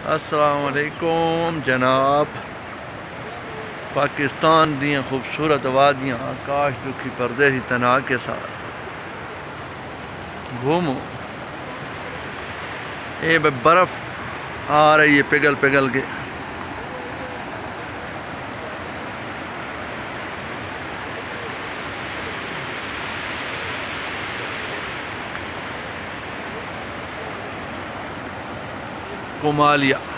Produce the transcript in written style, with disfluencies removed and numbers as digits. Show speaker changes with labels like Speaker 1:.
Speaker 1: अस्सलाम वालेकुम जनाब। पाकिस्तान दियाँ खूबसूरत वादियाँ आकाश दुखी पर्दे ही तनाव के साथ घूमो। ये बर्फ़ आ रही है पिघल पिघल के। कोमालिया